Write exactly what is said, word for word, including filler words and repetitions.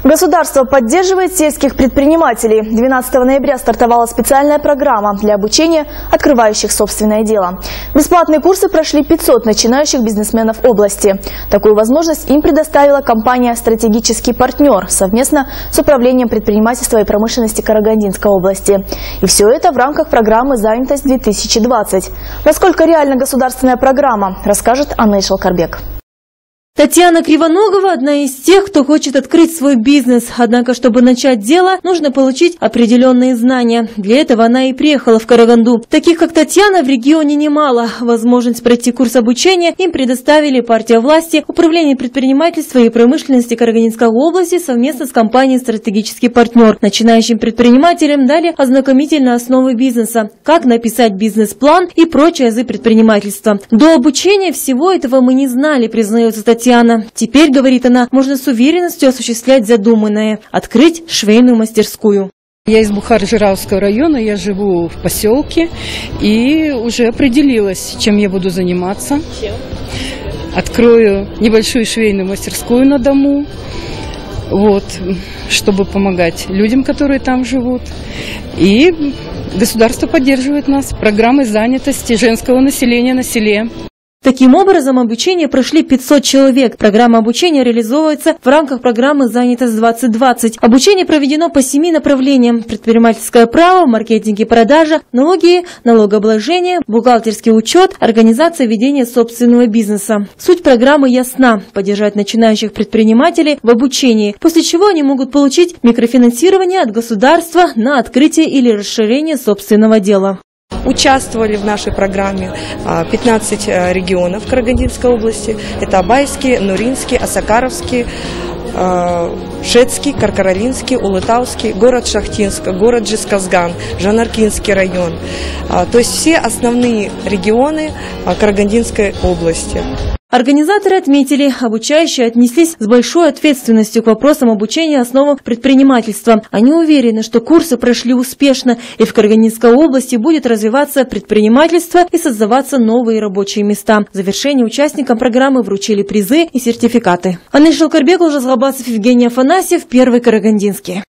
Государство поддерживает сельских предпринимателей. двенадцатого ноября стартовала специальная программа для обучения открывающих собственное дело. Бесплатные курсы прошли пятьсот начинающих бизнесменов области. Такую возможность им предоставила компания «Стратегический партнер» совместно с Управлением предпринимательства и промышленности Карагандинской области. И все это в рамках программы «Занятость-две тысячи двадцать». Насколько реальна государственная программа, расскажет Анна Ишалкарбек. Татьяна Кривоногова – одна из тех, кто хочет открыть свой бизнес. Однако, чтобы начать дело, нужно получить определенные знания. Для этого она и приехала в Караганду. Таких, как Татьяна, в регионе немало. Возможность пройти курс обучения им предоставили партия власти, Управление предпринимательства и промышленности Карагандинской области совместно с компанией «Стратегический партнер». Начинающим предпринимателям дали ознакомительные основы бизнеса, как написать бизнес-план и прочие азы предпринимательства. До обучения всего этого мы не знали, признается Татьяна. Теперь, говорит она, можно с уверенностью осуществлять задуманное – открыть швейную мастерскую. Я из Бухар-Жиравского района, я живу в поселке и уже определилась, чем я буду заниматься. Чем? Открою небольшую швейную мастерскую на дому, вот, чтобы помогать людям, которые там живут. И государство поддерживает нас программой занятости женского населения на селе. Таким образом, обучение прошли пятьсот человек. Программа обучения реализовывается в рамках программы «Занятость-двадцать двадцать». Обучение проведено по семи направлениям: предпринимательское право, маркетинг и продажа, налоги, налогообложение, бухгалтерский учет, организация ведения собственного бизнеса. Суть программы ясна – поддержать начинающих предпринимателей в обучении, после чего они могут получить микрофинансирование от государства на открытие или расширение собственного дела. Участвовали в нашей программе пятнадцать регионов Карагандинской области. Это Абайский, Нуринский, Осакаровский, Шецкий, Каркаралинский, Улытауский, город Шахтинск, город Джисказган, Жанаркинский район. То есть все основные регионы Карагандинской области. Организаторы отметили, обучающие отнеслись с большой ответственностью к вопросам обучения основам предпринимательства. Они уверены, что курсы прошли успешно, и в Карагандинской области будет развиваться предпринимательство и создаваться новые рабочие места. В завершение участникам программы вручили призы и сертификаты. Анна Ишалкарбек, Евгений Афанасьев, Первый Карагандинский.